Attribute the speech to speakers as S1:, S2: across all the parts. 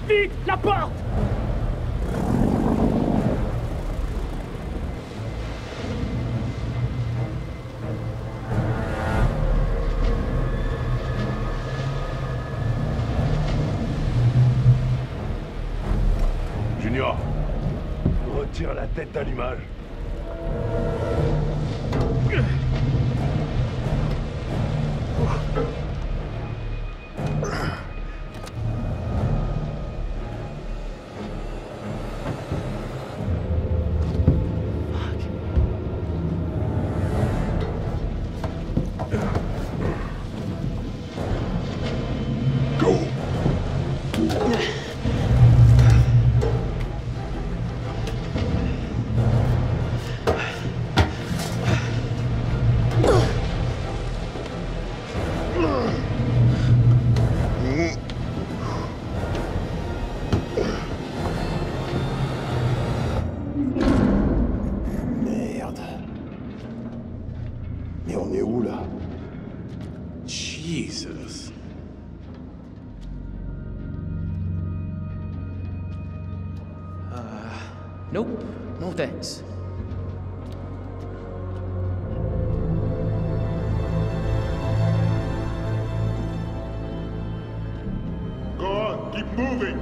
S1: Vite, la porte!
S2: Junior, retire la tête d'allumage.
S3: Jesus.
S4: Nope. No thanks.
S2: Go on, keep moving.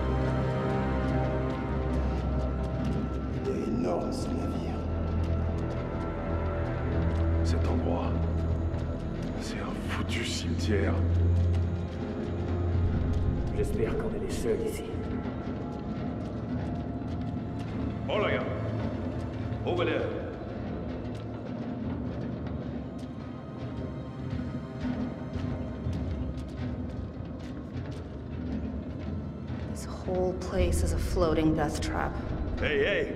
S5: Il est énorme ce navire.
S2: Cet endroit, c'est un foutu cimetière.
S1: J'espère qu'on est les seuls ici.
S2: Oh là, gars. Over there.
S6: This whole place is a floating death trap.
S2: Hey, hey.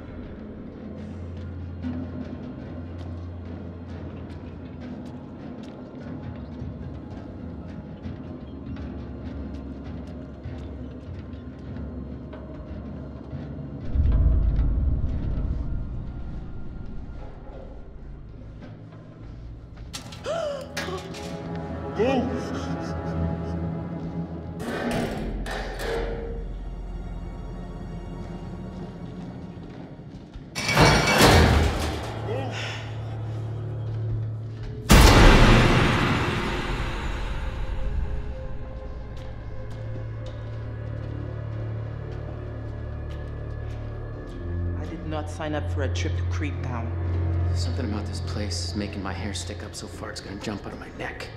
S4: Not sign up for a trip to Creeptown.
S7: Something about this place is making my hair stick up so far it's gonna jump out of my neck.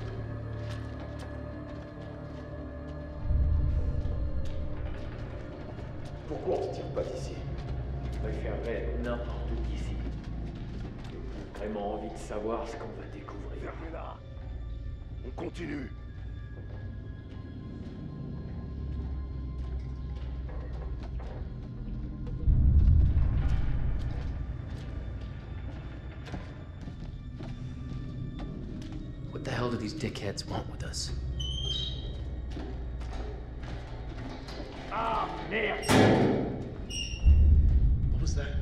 S5: Pourquoi on se tire pas d'ici?
S1: Je préférerais être n'importe où d'ici. J'ai vraiment envie de savoir ce qu'on va découvrir.
S2: Fermez là. On continue.
S7: What the hell do these dickheads want with us?
S1: Ah, merde!
S2: What was that?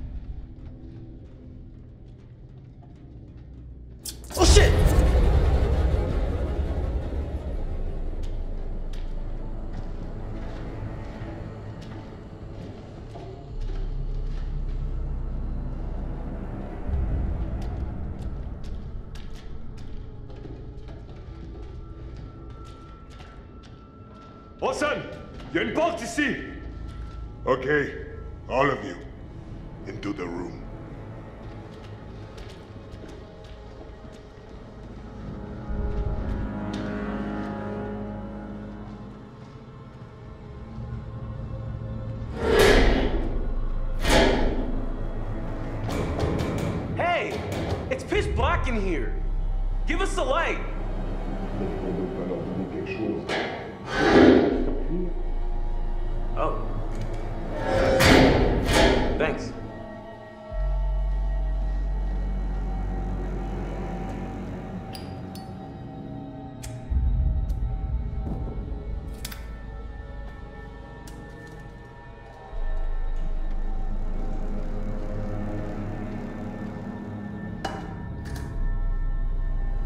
S7: Oh shit!
S2: Watson, il y a une porte ici. Okay, all of you, into the room.
S3: Hey! It's pitch black in here! Give us the light! Oh. Thanks.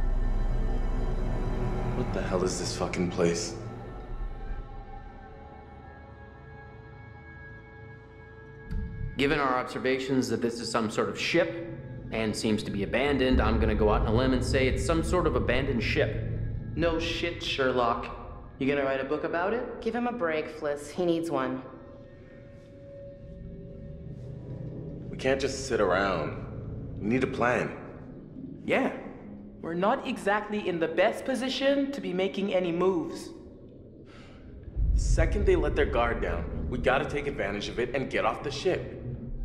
S3: What the hell is this fucking place?
S7: Given our observations that this is some sort of ship and seems to be abandoned, I'm gonna go out on a limb and say it's some sort of abandoned ship.
S4: No shit, Sherlock. You gonna write a book about it?
S6: Give him a break, Fliss. He needs one.
S3: We can't just sit around. We need a plan.
S4: Yeah. We're not exactly in the best position to be making any moves.
S3: The second they let their guard down, we gotta take advantage of it and get off the ship.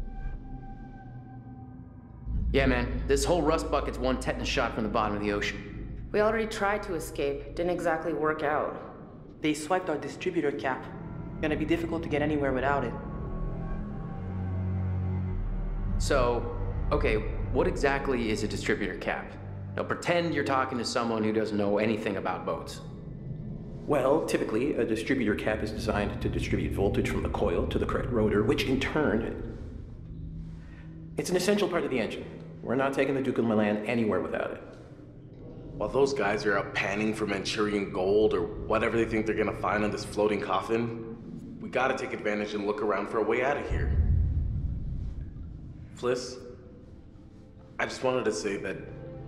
S7: Yeah, man, this whole rust bucket's one tetanus shot from the bottom of the ocean.
S6: We already tried to escape. Didn't exactly work out.
S4: They swiped our distributor cap. Gonna be difficult to get anywhere without it.
S7: So, okay, what exactly is a distributor cap? Now pretend you're talking to someone who doesn't know anything about boats.
S8: Well, typically, a distributor cap is designed to distribute voltage from the coil to the correct rotor, which in turn... It's an essential part of the engine. We're not taking the Duke of Milan anywhere without it.
S3: While those guys are out panning for Manchurian gold or whatever they think they're gonna find on this floating coffin, we gotta take advantage and look around for a way out of here. Fliss, I just wanted to say that,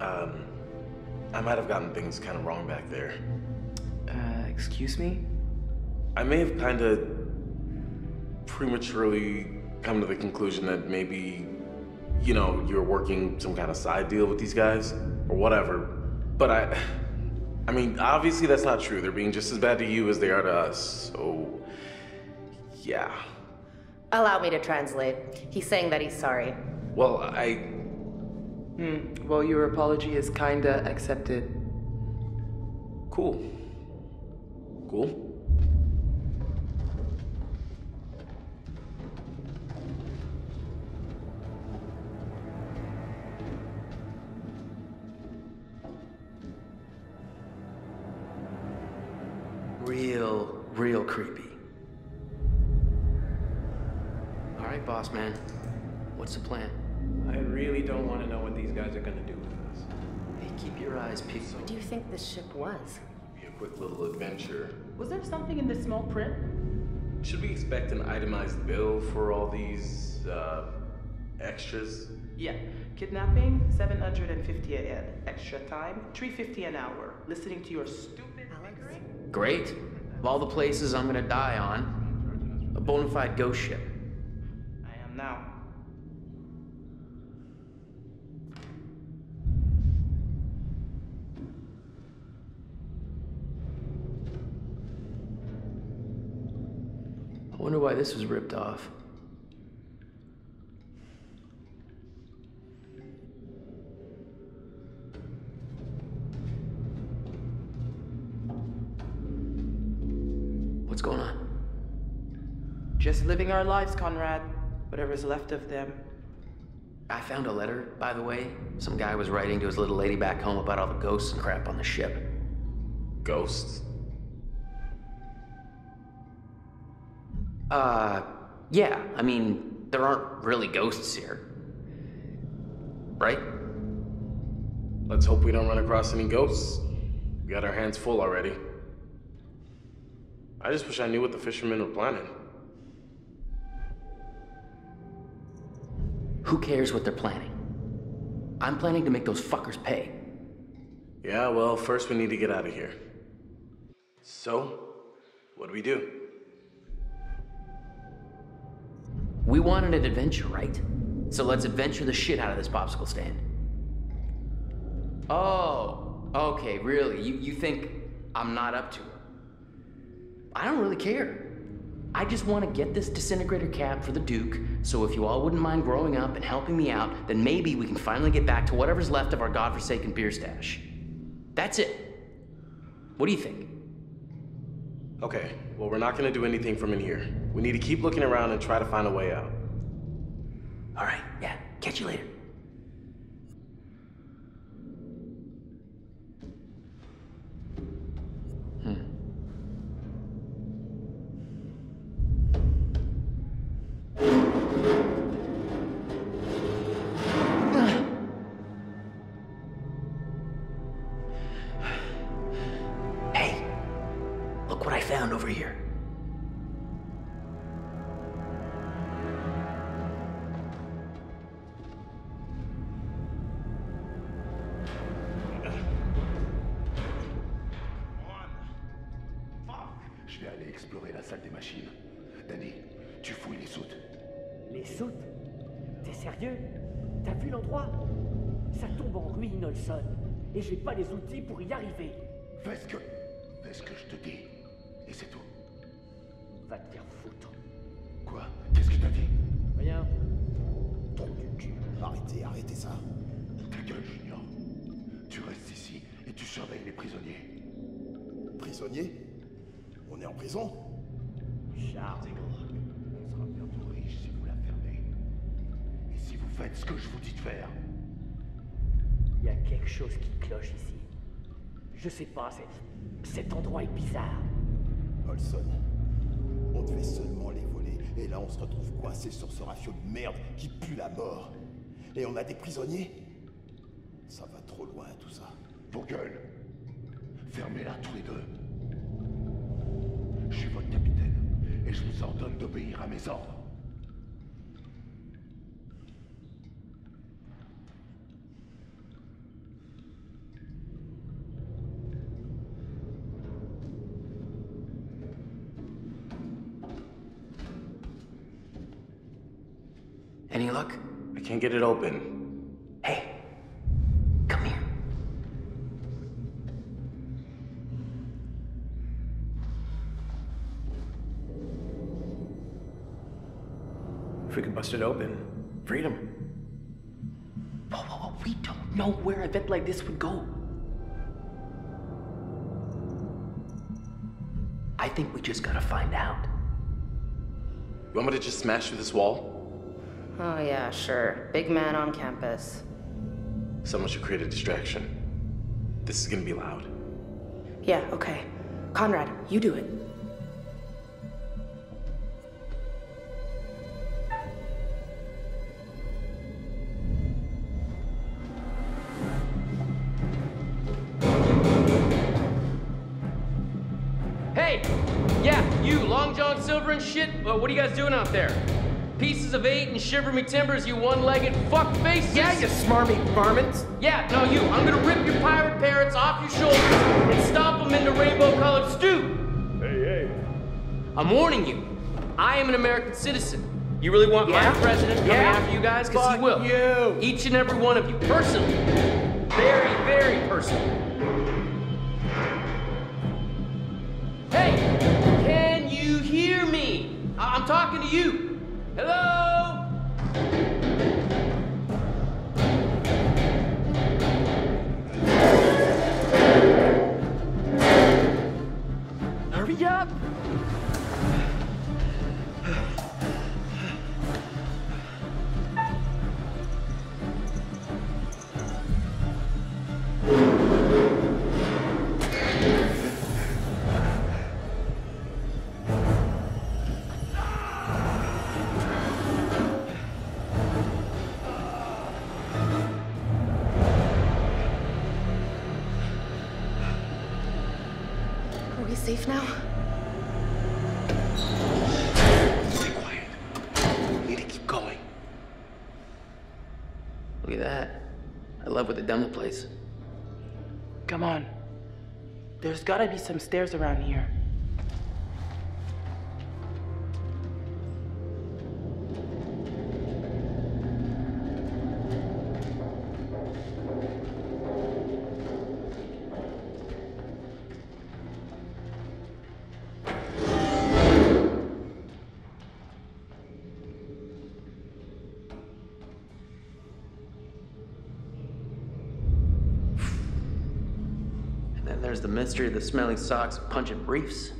S3: I might have gotten things kind of wrong back there.
S4: Excuse me?
S3: I may have kind of prematurely come to the conclusion that maybe, you know, you're working some kind of side deal with these guys, or whatever. But I mean, obviously that's not true. They're being just as bad to you as they are to us, so, yeah.
S6: Allow me to translate. He's saying that he's sorry.
S3: Well,
S4: Well, your apology is kinda accepted.
S3: Cool. Cool.
S7: Real creepy. All right, boss man. What's the plan?
S8: I really don't want to know what these guys are going to do with us.
S7: Hey, keep your eyes peeled.
S6: What do you think this ship was?
S3: Be a quick little adventure.
S4: Was there something in the small print?
S3: Should we expect an itemized bill for all these, extras?
S4: Yeah. Kidnapping, 750 a head. Extra time, 350 an hour. Listening to your stupid bickering?
S7: Great. Of all the places I'm gonna die on, a bona fide ghost ship.
S4: I am now.
S7: I wonder why this was ripped off. What's going on?
S4: Just living our lives, Conrad. Whatever's left of them.
S7: I found a letter, by the way. Some guy was writing to his little lady back home about all the ghosts and crap on the ship.
S3: Ghosts?
S7: Yeah. I mean, there aren't really ghosts here. Right?
S3: Let's hope we don't run across any ghosts. We got our hands full already. I just wish I knew what the fishermen were planning.
S7: Who cares what they're planning? I'm planning to make those fuckers pay.
S3: Yeah, well, first we need to get out of here. So, what do we do?
S7: We wanted an adventure, right? So let's adventure the shit out of this popsicle stand. Oh, okay, really? You think I'm not up to it? I don't really care. I just want to get this disintegrator cap for the Duke, so if you all wouldn't mind growing up and helping me out, then maybe we can finally get back to whatever's left of our godforsaken beer stash. That's it. What do you think?
S3: Okay, well, we're not gonna do anything from in here. We need to keep looking around and try to find a way out.
S7: All right, yeah, catch you later. Hey, look what I found over here.
S2: machines. Danny, tu fouilles les soutes.
S9: Les soutes? T'es sérieux? T'as vu l'endroit? Ça tombe en ruine, Olson. Et j'ai pas les outils pour y arriver.
S2: Fais ce que je te dis. Et c'est tout.
S9: Va te faire foutre.
S2: Quoi? Qu'est-ce que t'as dit?
S9: Rien. Trou du cul.
S5: Arrêtez ça.
S2: Ta gueule, Junior. Tu restes ici et tu surveilles les prisonniers.
S5: Prisonnier? On est en prison?
S9: Charles.
S2: On sera bientôt riche si vous la fermez. Et si vous faites ce que je vous dis de faire.
S9: Il y a quelque chose qui cloche ici. Je sais pas, cet endroit est bizarre.
S5: Olson, on devait seulement les voler. Et là, on se retrouve coincé sur ce rafio de merde qui pue la mort. Et on a des prisonniers? Ça va trop loin, tout ça.
S2: Vos gueules. Fermez-la tous les deux. Je suis votre capitaine. Et je vous ordonne d'obéir à mes ordres.
S7: Any luck?
S3: I can't get it open.
S7: Hey, come here.
S8: If we could bust it open, freedom.
S7: Whoa, we don't know where an event like this would go. I think we just gotta find out.
S3: You want me to just smash through this wall?
S6: Oh yeah, sure. Big man on campus.
S3: Someone should create a distraction. This is gonna be loud.
S6: Yeah, okay. Conrad, you do it.
S7: Hey! Yeah, you, Long John Silver and shit, what are you guys doing out there? Pieces of 8 and shiver me timbers, you one-legged fuckfaces!
S8: Yeah, you smarmy varmints!
S7: Yeah, no, you. I'm gonna rip your pirate parrots off your shoulders and stomp them into rainbow-colored stew!
S2: Hey.
S7: I'm warning you, I am an American citizen. You really want my president coming after you guys? Because he will.
S8: You.
S7: Each and every one of you, personally. Very, very personally. Hey! Can you hear me? I'm talking to you. Hello?
S9: Hurry up!
S6: Are we safe now?
S3: Stay quiet. We need to keep going.
S7: Look at that. I love what the demo plays.
S4: Come on. There's gotta be some stairs around here.
S7: There's the mystery of the smelly socks, punching briefs.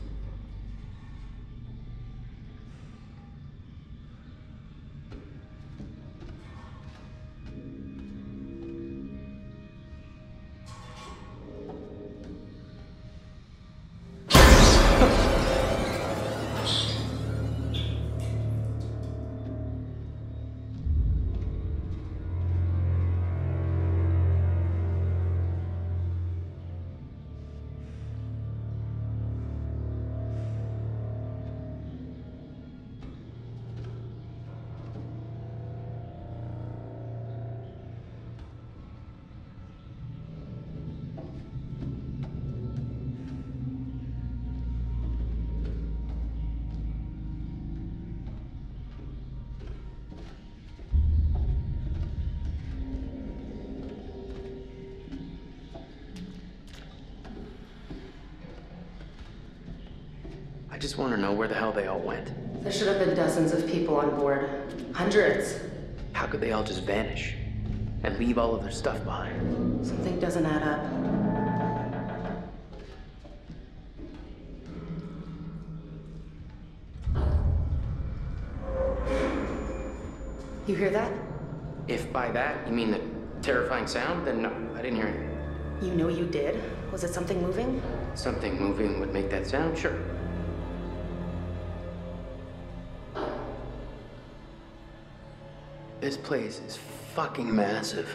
S7: just want to know where the hell they all went.
S4: There should have been dozens of people on board. Hundreds.
S7: How could they all just vanish? And leave all of their stuff behind?
S4: Something doesn't add up. You hear that?
S7: If by that you mean the terrifying sound, then no, I didn't hear anything.
S4: You know you did? Was it something moving?
S7: Something moving would make that sound? Sure. This place is fucking massive.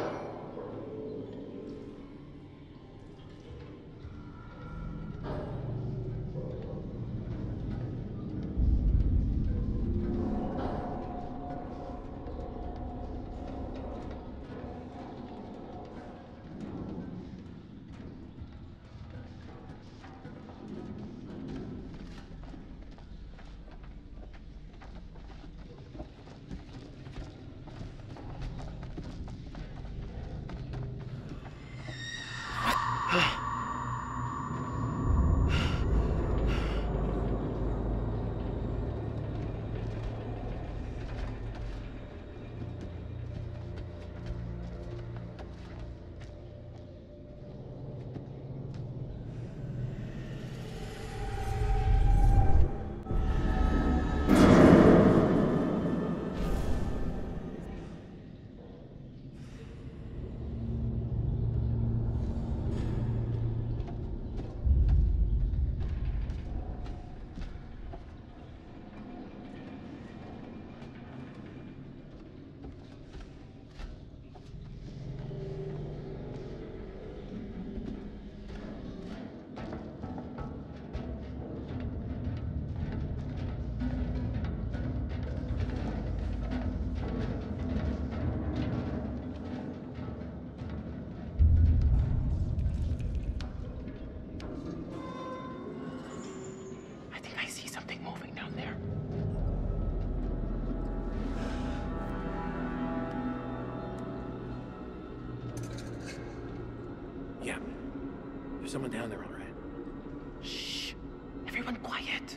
S8: There's someone down there, all right.
S7: Shh! Everyone quiet!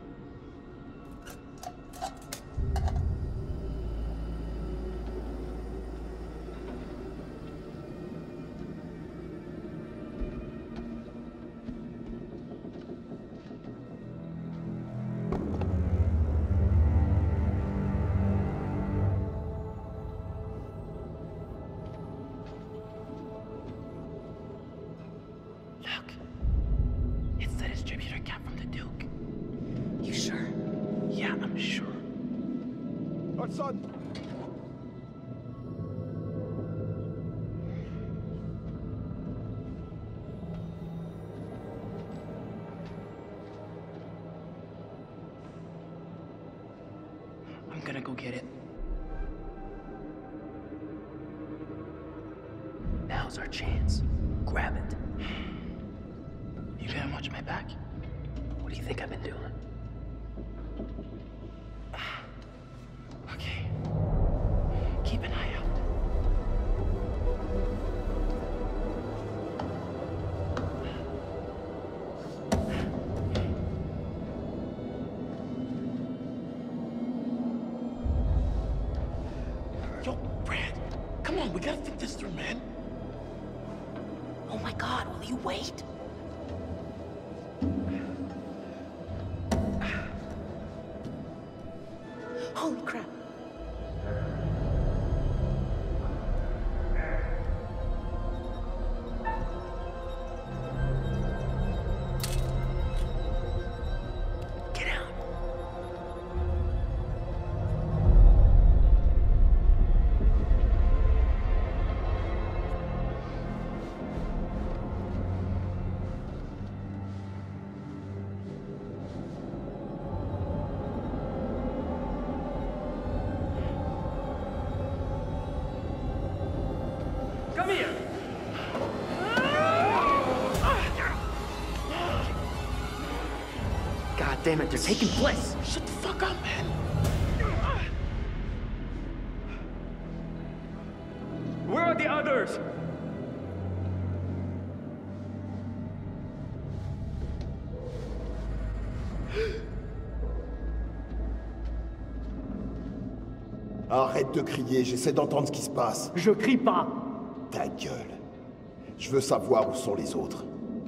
S4: I'm gonna go get it.
S7: Now's our chance. Grab it.
S4: You gonna watch my back?
S7: What do you think I've been doing?
S4: Okay. Keep an eye out.
S2: Yo, Brad, come on, we gotta think this through, man.
S4: Oh my God, will you wait? Holy crap.
S7: Get out.
S4: Come here!
S7: God damn it, they're taking place!
S2: Shut the fuck up, man.
S1: Where are the others?
S5: Arrête de crier, j'essaie d'entendre ce qui se passe.
S9: Je crie pas.
S5: Ta gueule. Je veux savoir où sont les autres.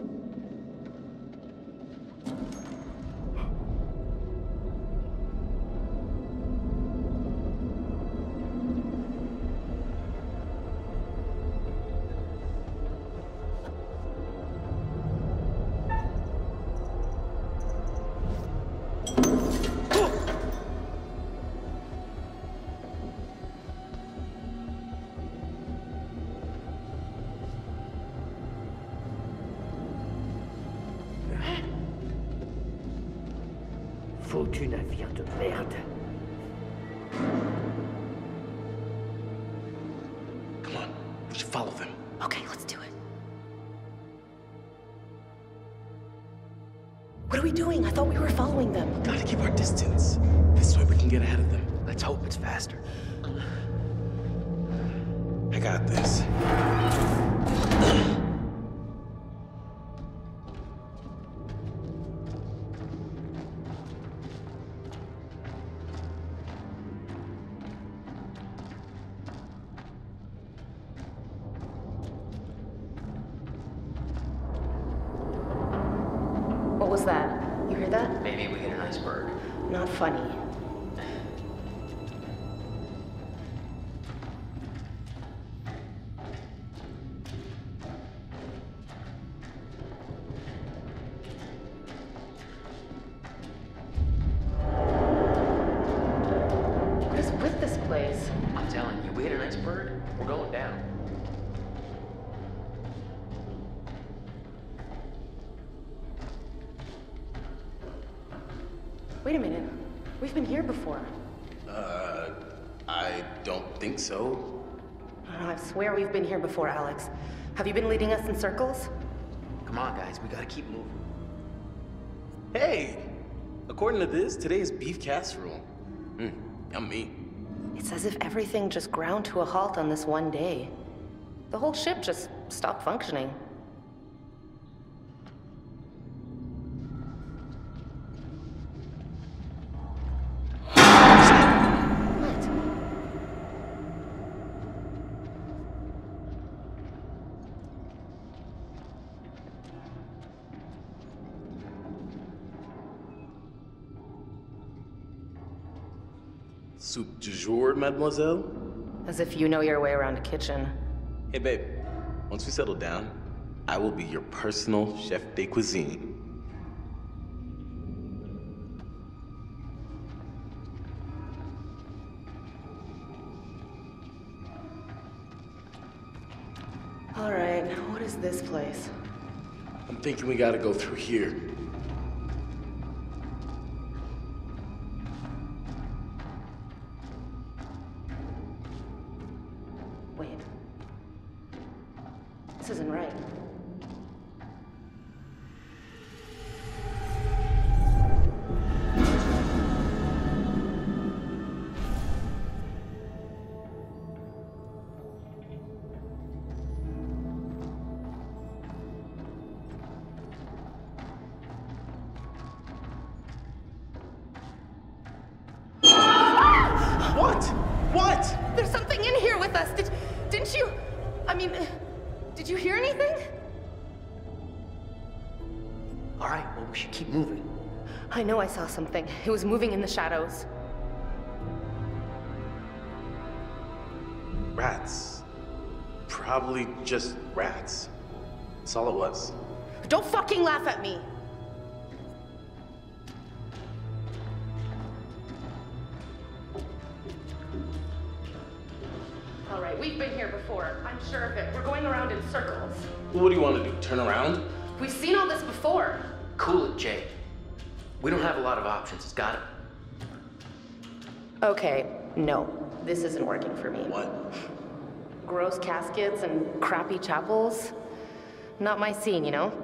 S9: Foutu navire de merde.
S3: Come on, we should follow them.
S6: Okay, let's do it. What are we doing? I thought we were following them.
S3: Gotta keep our distance. This way we can get ahead of them.
S7: Let's hope it's faster.
S3: I got this.
S6: What was that? You hear that?
S7: Maybe we hit an iceberg.
S6: Not funny. What is with this place?
S7: I'm telling you, we hit an iceberg, we're going down.
S6: Wait a minute. We've been here before.
S3: I don't think so.
S6: I swear we've been here before, Alex. Have you been leading us in circles?
S7: Come on, guys, we gotta keep moving.
S3: Hey! According to this, today is beef casserole. Yummy.
S6: It's as if everything just ground to a halt on this one day. The whole ship just stopped functioning.
S3: Soup du jour, mademoiselle?
S6: As if you know your way around a kitchen.
S3: Hey, babe. Once we settle down, I will be your personal chef de cuisine.
S6: All right, what is this place?
S3: I'm thinking we gotta go through here.
S6: Wait. This isn't right.
S3: What?
S6: There's something in here with us. Didn't you? I mean, did you hear anything?
S7: All right, well, we should keep moving.
S6: I know I saw something. It was moving in the shadows.
S3: Rats. Probably just rats. That's all it was.
S6: Don't fucking laugh at me. All right, we've been here before. I'm sure of it. We're going around in circles.
S3: What do you want to do? Turn around?
S6: We've seen all this before.
S7: Cool it, Jay. We don't have a lot of options. It's gotta.
S6: Okay, no. This isn't working for me.
S3: What?
S6: Gross caskets and crappy chapels. Not my scene, you know?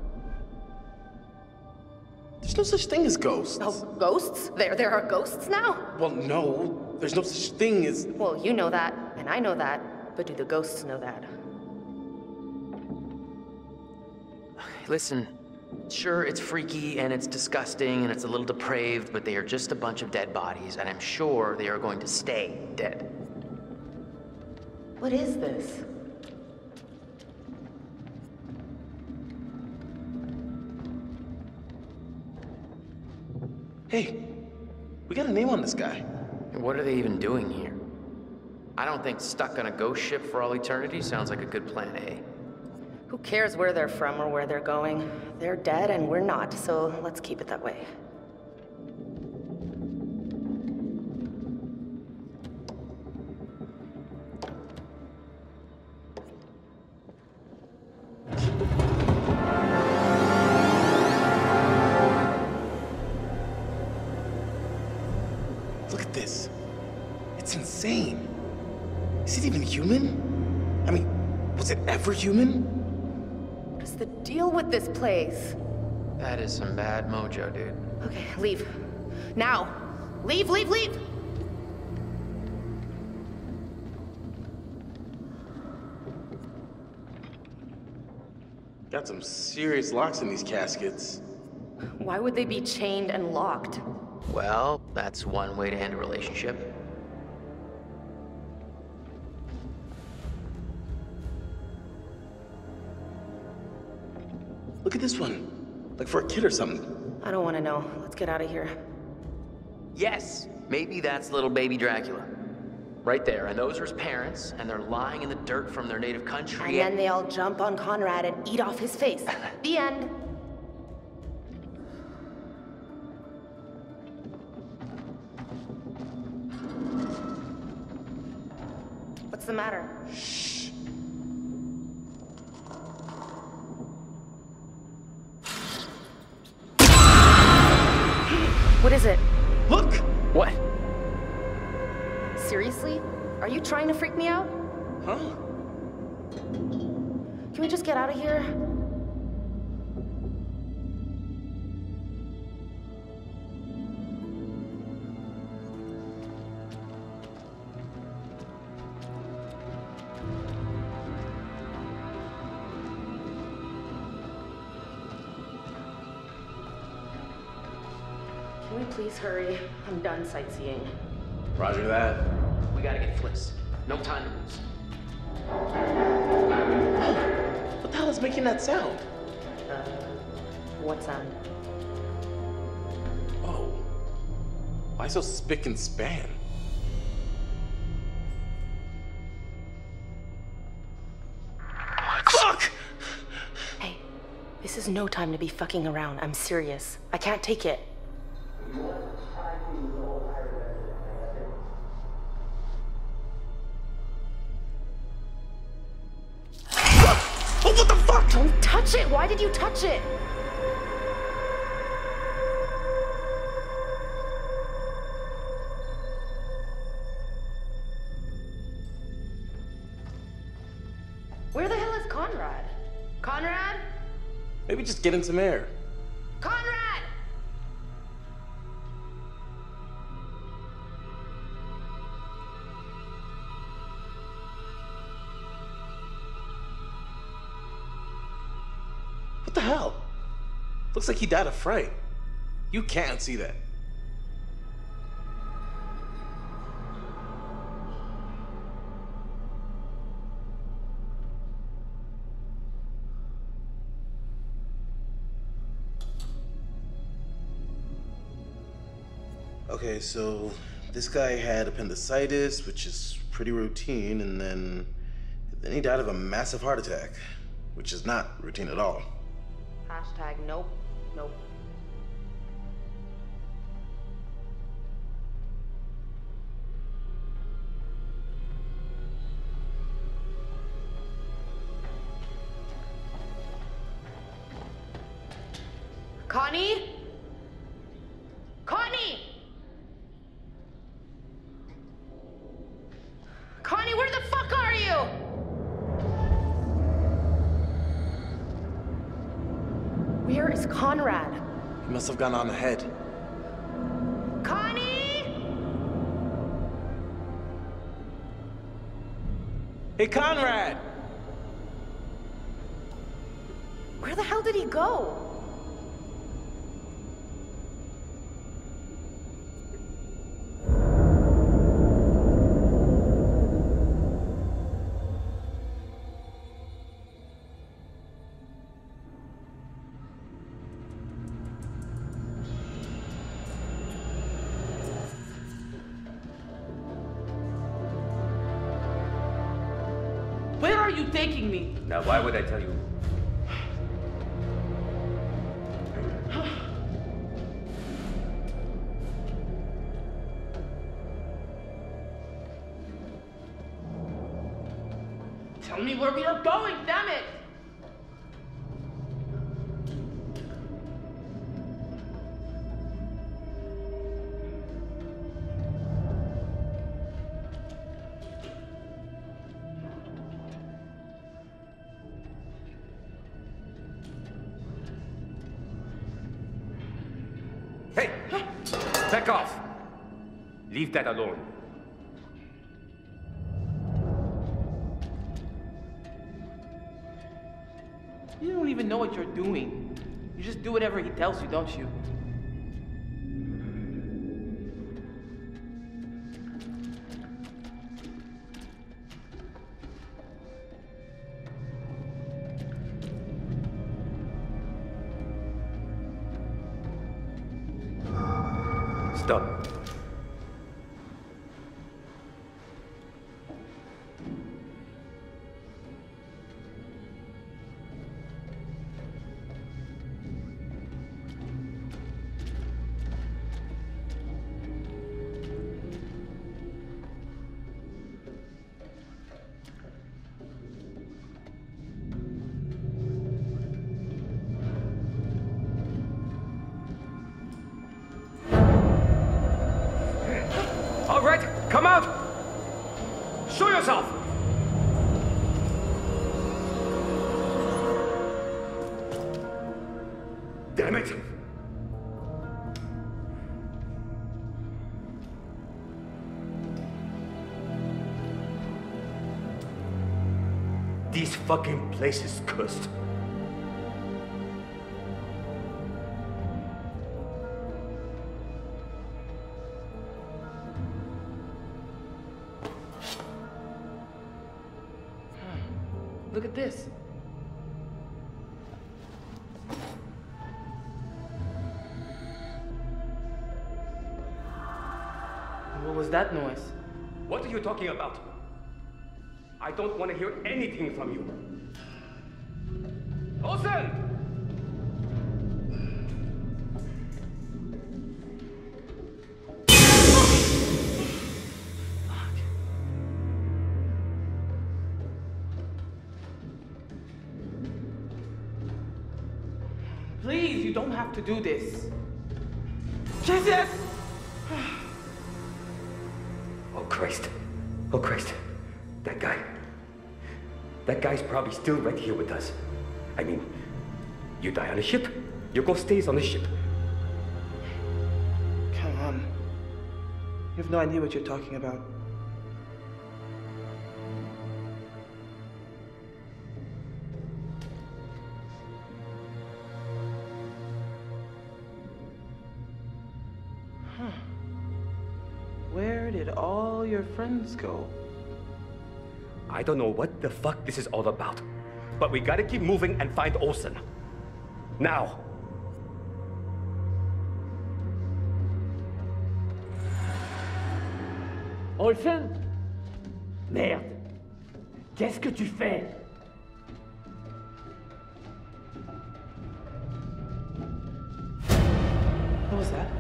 S3: There's no such thing as ghosts.
S6: Oh, ghosts? There are ghosts now?
S3: Well, no. There's no such thing as...
S6: Well, you know that, and I know that, but do the ghosts know that?
S7: Listen, Sure, it's freaky and it's disgusting and it's a little depraved, but they are just a bunch of dead bodies, and I'm sure they are going to stay dead.
S6: What is this?
S3: Hey, we got a name on this guy.
S7: What are they even doing here? I don't think stuck on a ghost ship for all eternity sounds like a good plan A.
S6: Who cares where they're from or where they're going? They're dead and we're not, so let's keep it that way.
S3: Look at this. It's insane. Is it even human? I mean, was it ever human?
S6: What is the deal with this place?
S7: That is some bad mojo, dude.
S6: Okay, leave. Now! Leave, leave, leave!
S3: Got some serious locks in these caskets.
S6: Why would they be chained and locked?
S7: Well, that's one way to end a relationship.
S3: Look at this one. Like for a kid or something.
S6: I don't want to know. Let's get out of here.
S7: Yes, maybe that's little baby Dracula. Right there, and those are his parents, and they're lying in the dirt from their native country.
S6: And then they all jump on Conrad and eat off his face. The end. What's the matter?
S3: Shh.
S6: What is it?
S3: Look!
S7: What?
S6: Seriously? Are you trying to freak me out?
S3: Huh?
S6: Can we just get out of here? Can we please hurry? I'm done sightseeing.
S3: Roger that.
S7: We gotta get Fliss. No time to lose.
S3: What the hell is making that sound?
S6: What sound?
S3: Whoa. Why so spick and span? Fuck!
S6: Hey, this is no time to be fucking around. I'm serious. I can't take it.
S3: Oh, what the fuck?
S6: Don't touch it! Why did you touch it? Where the hell is Conrad? Conrad?
S3: Maybe just get in some air.
S6: Conrad!
S3: What the hell? Looks like he died of fright. You can't see that. Okay, so this guy had appendicitis, which is pretty routine, and then he died of a massive heart attack, which is not routine at all.
S6: Hashtag nope, nope. Connie? Connie! Connie, where the fuck are you? Where is Conrad?
S3: He must have gone on ahead.
S6: Connie!
S3: Hey, Conrad!
S6: Where the hell did he go?
S4: are you taking me?
S10: Now, why would I tell you?
S4: Tell me where we are going, damn it!
S10: Hey! Back off! Leave that alone.
S4: You don't even know what you're doing. You just do whatever he tells you, don't you?
S10: Stop. All right, come out! Show yourself! Damn it! This fucking place is cursed.
S4: Look at this. What was that noise?
S10: What are you talking about? I don't want to hear anything from you. Olsen!
S4: Please, you don't have to do this. Jesus!
S10: Oh, Christ. Oh, Christ. That guy. That guy's probably still right here with us. I mean, you die on a ship, your ghost stays on the ship.
S4: Come on. You have no idea what you're talking about. Where did all your friends go?
S10: I don't know what the fuck this is all about, but we gotta keep moving and find Olsen. Now!
S9: Olsen? Merde. Qu'est-ce que tu fais?
S4: What was that?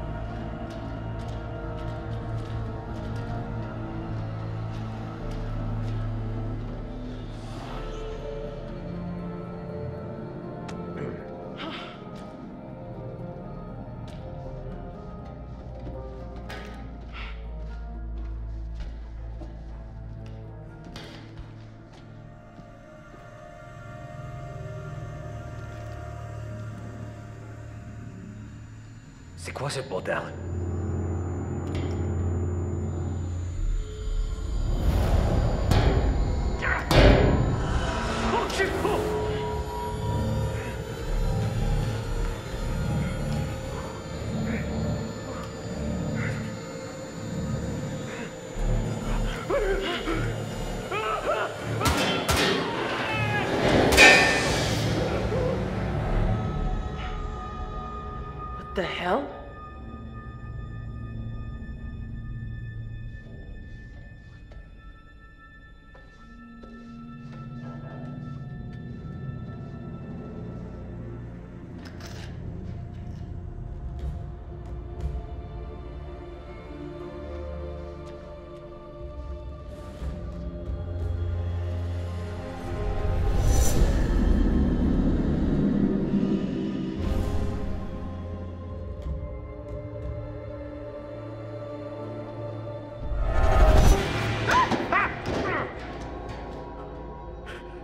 S10: C'est quoi ce bordel?
S4: What the hell?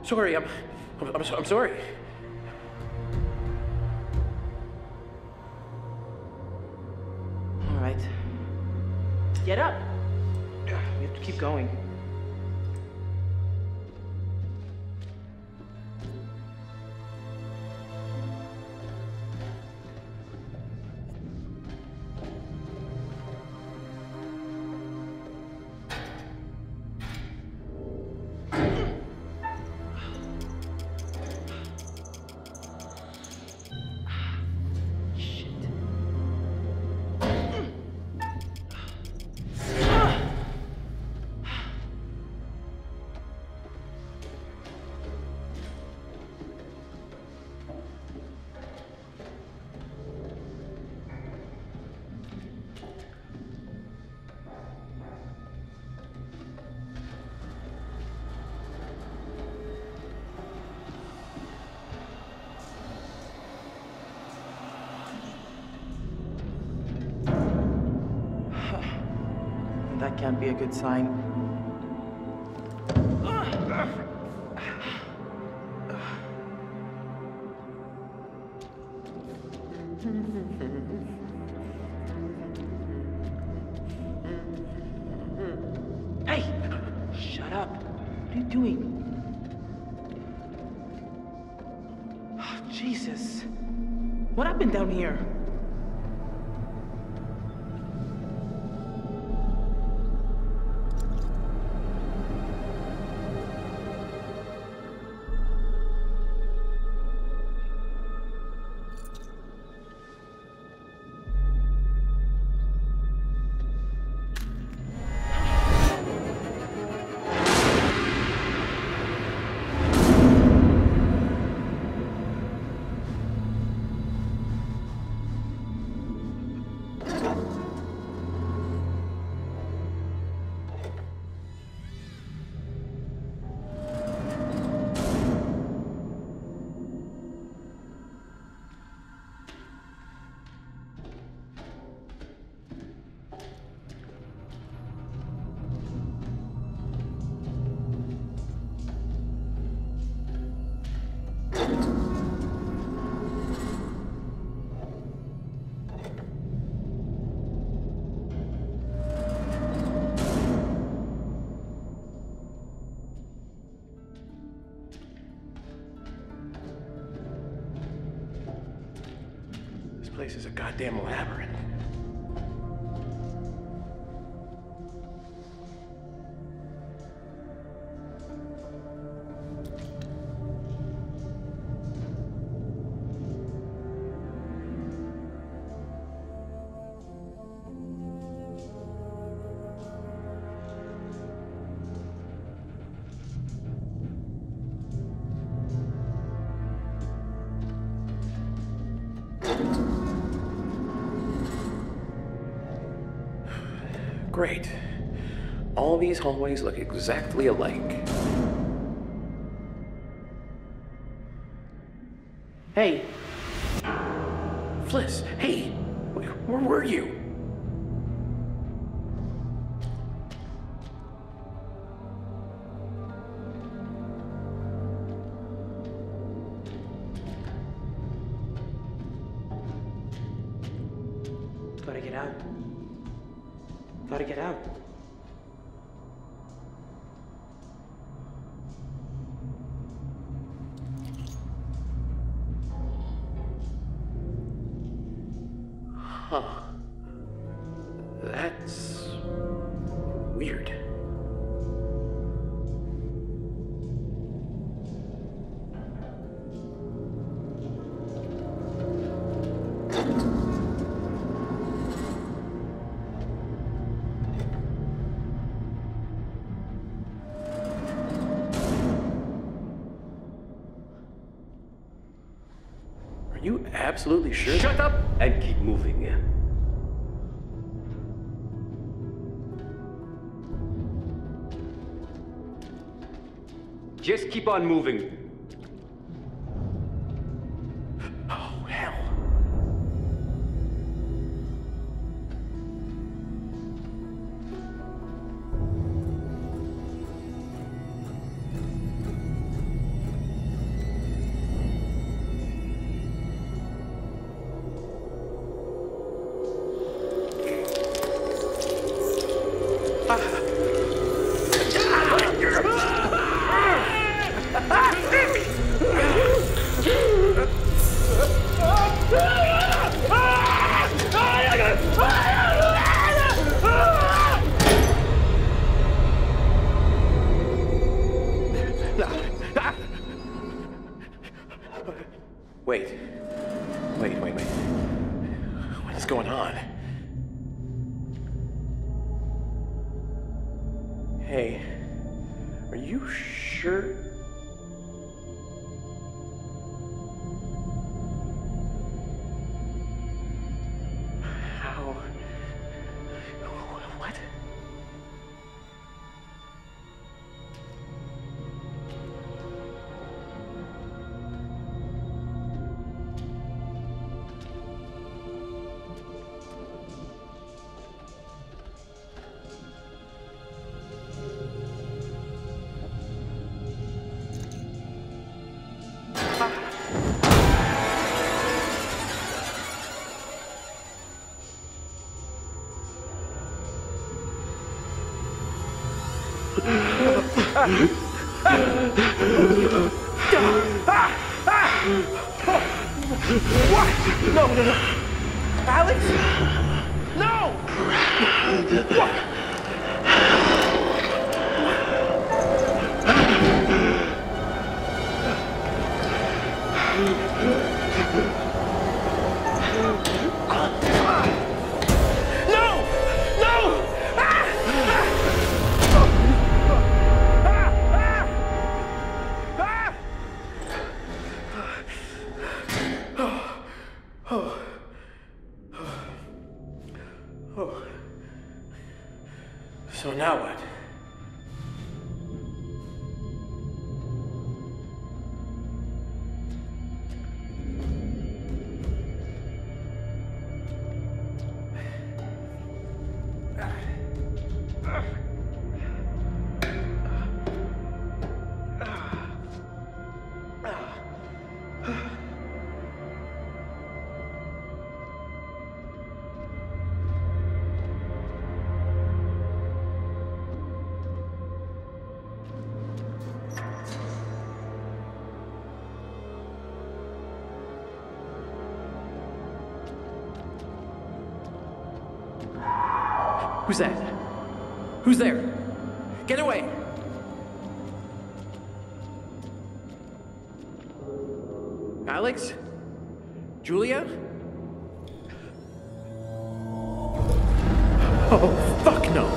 S8: sorry. I'm sorry.
S4: All right. Get up. We have to keep going. That can't be a good sign. Hey! Shut up. What are you doing? Oh, Jesus. What happened down here?
S8: This place is a goddamn labyrinth. Great. All these hallways look exactly alike.
S4: Hey.
S8: Fliss, hey, where were you?
S4: Gotta get out. Gotta get out.
S8: Huh. That's weird. Are you absolutely sure?
S10: Shut up and keep moving. Just keep on moving.
S8: Oh, hell. Wait. What is going on? Hey, are you sure? How? What?
S9: What? No. Alex? No! What?
S8: So now what?
S7: Who's that? Who's there? Get away! Alex? Julia? Oh, fuck no!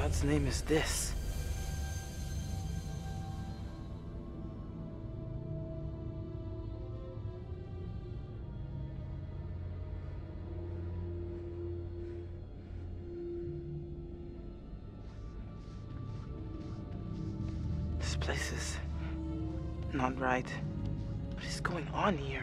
S4: God's name is this? This place is not right. What is going on here?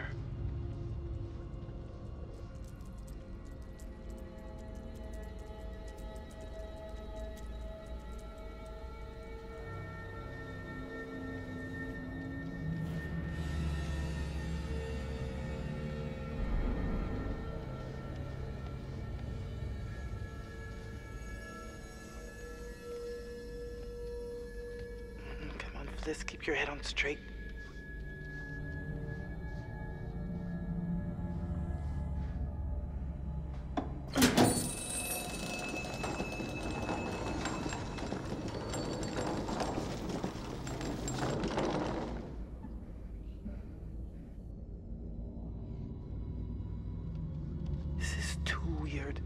S4: Come on, Fliss, keep your head on straight. This is too weird.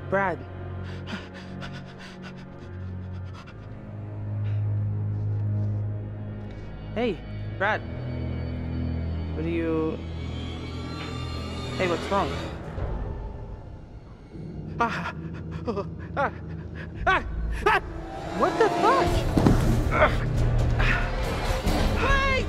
S4: Brad. Hey, Brad. What are you... Hey, what's wrong? What the fuck? Wait!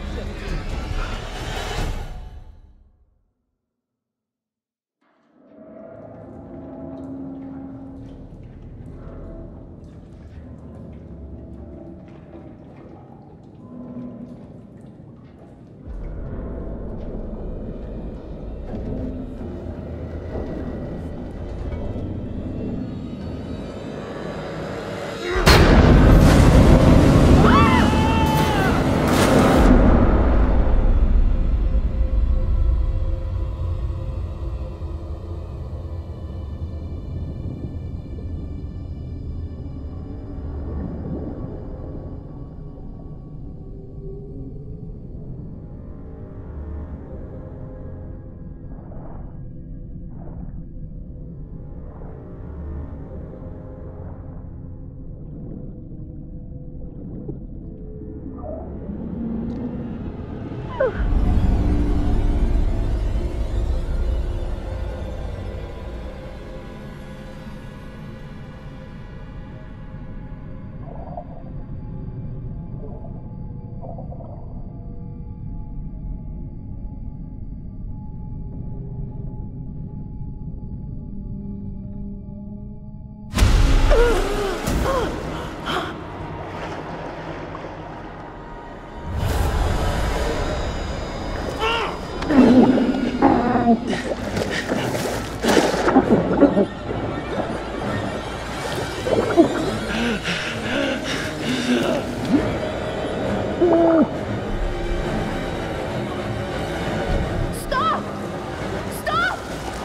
S6: Stop! Stop!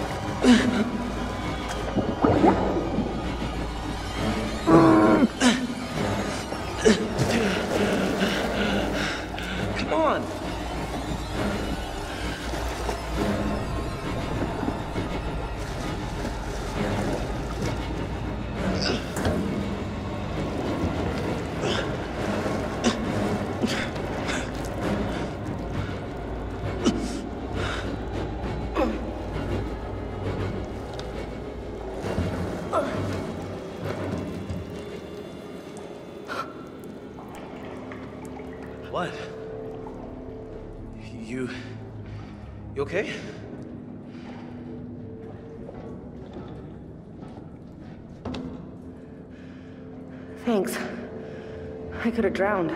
S3: Come on! What? You okay?
S6: Thanks. I could have drowned.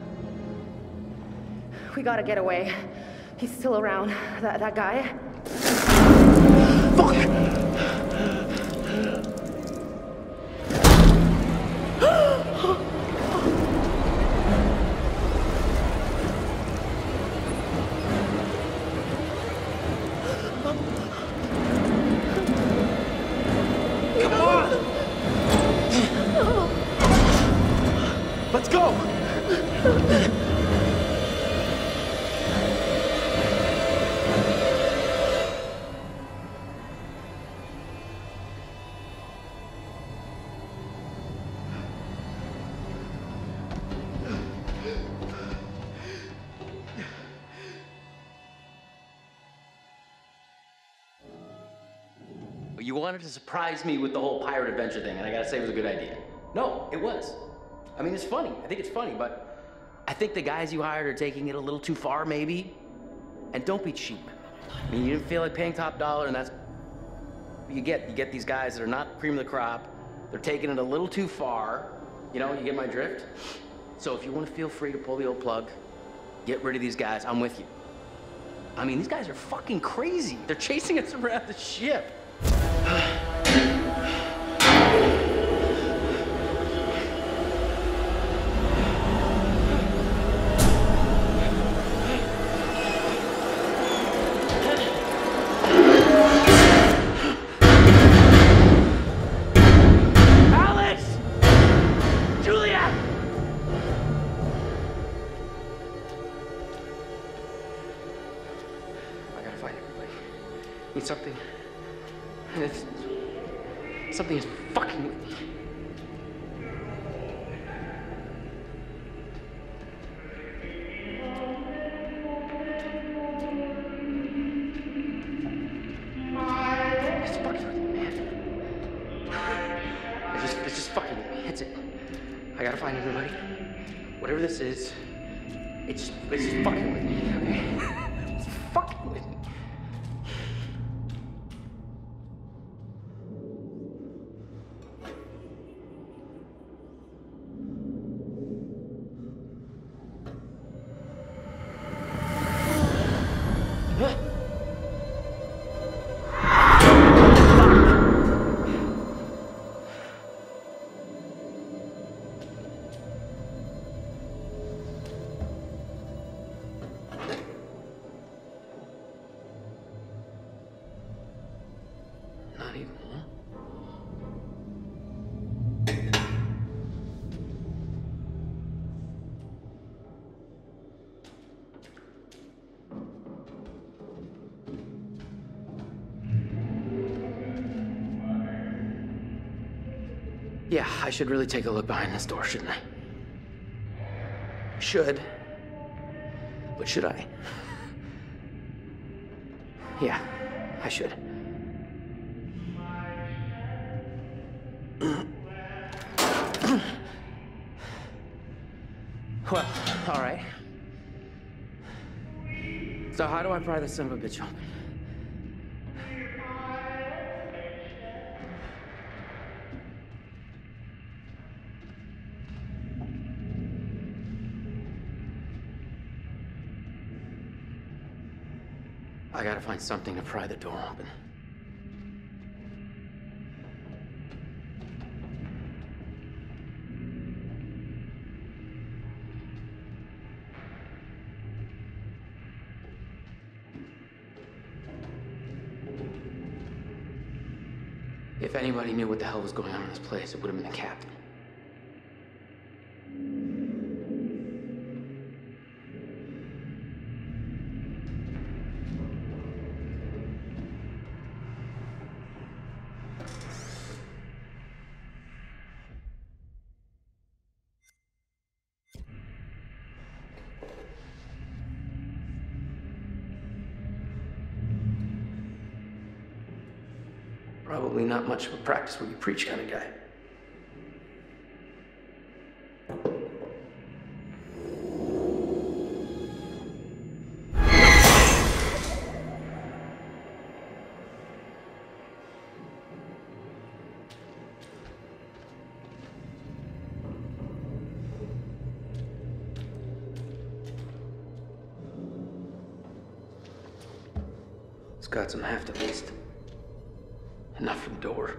S6: We gotta get away. He's still around. That guy.
S3: Fuck! Let's go!
S7: You wanted to surprise me with the whole pirate adventure thing, and I gotta say it was a good idea. No, it was. I mean, it's funny. I think it's funny, but I think the guys you hired are taking it a little too far, maybe. And don't be cheap. I mean, you didn't feel like paying top dollar, and that's what you get. You get these guys that are not cream of the crop. They're taking it a little too far. You know, you get my drift? So if you want to feel free to pull the old plug, get rid of these guys, I'm with you. I mean, these guys are fucking crazy. They're chasing us around the ship. Something. And it's Something is fucking with me. It's fucking with me, man. It's just fucking with me. That's it. I gotta find everybody. Whatever this is, it's just fucking with me, okay? It's fucking with me. Yeah, I should really take a look behind this door, shouldn't I? Should. But should I? Yeah, I should. Well, all right. So how do I pry this son of a bitch open? I gotta find something to pry the door open. If anybody knew what the hell was going on in this place, it would have been the captain. Probably not much of a practice what you preach kind of guy. It's got some heft at least. Enough for the door.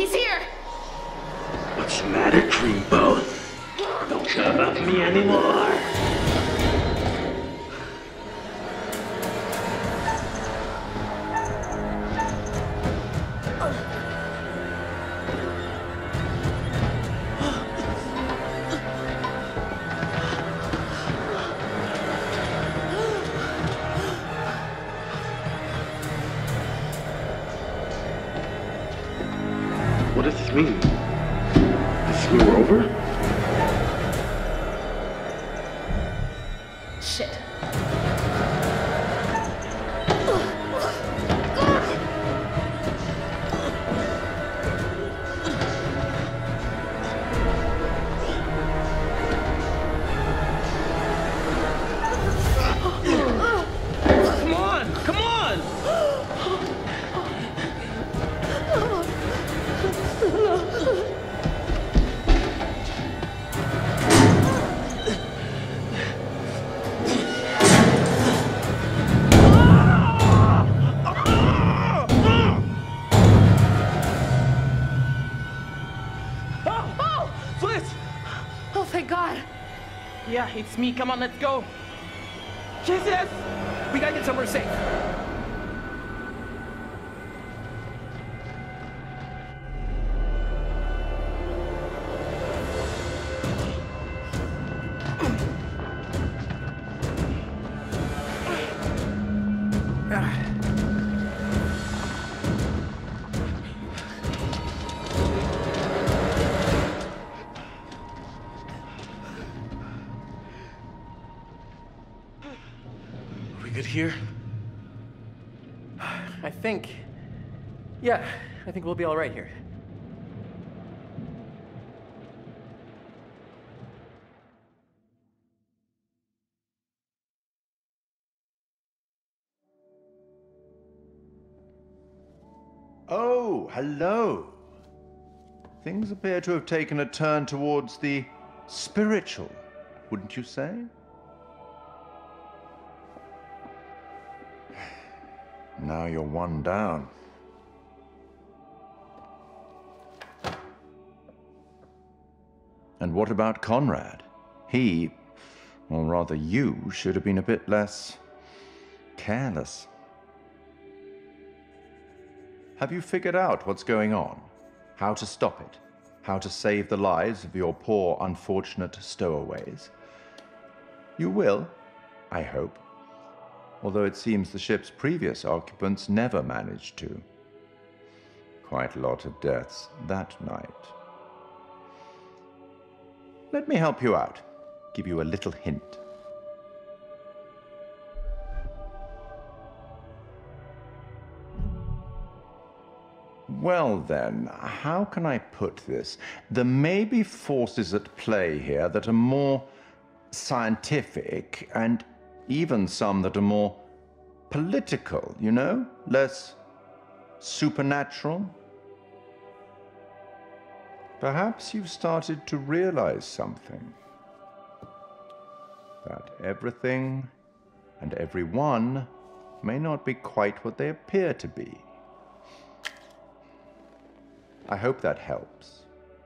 S6: He's here!
S2: What's the matter, Dreamboat? Don't care about me anymore. What does this mean? This mean we're over?
S6: Shit.
S3: Come on! Come on!
S6: Oh, thank God.
S4: Yeah, it's me. Come on, let's go. Jesus!
S8: We gotta get somewhere safe.
S3: Are we good here?
S8: I think... Yeah, I think we'll be all right here.
S11: Oh, hello. Things appear to have taken a turn towards the spiritual, wouldn't you say? Now you're one down. And what about Conrad? He, or rather you, should have been a bit less careless. Have you figured out what's going on? How to stop it? How to save the lives of your poor, unfortunate stowaways? You will, I hope. Although it seems the ship's previous occupants never managed to. Quite a lot of deaths that night. Let me help you out. Give you a little hint. Well then, how can I put this? There may be forces at play here that are more scientific, and even some that are more political, you know? Less supernatural. Perhaps you've started to realize something. That everything and everyone may not be quite what they appear to be. I hope that helps.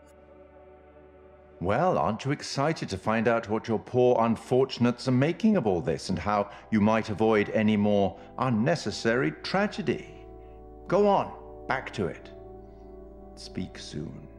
S11: Well, aren't you excited to find out what your poor unfortunates are making of all this and how you might avoid any more unnecessary tragedy? Go on, back to it. Speak soon.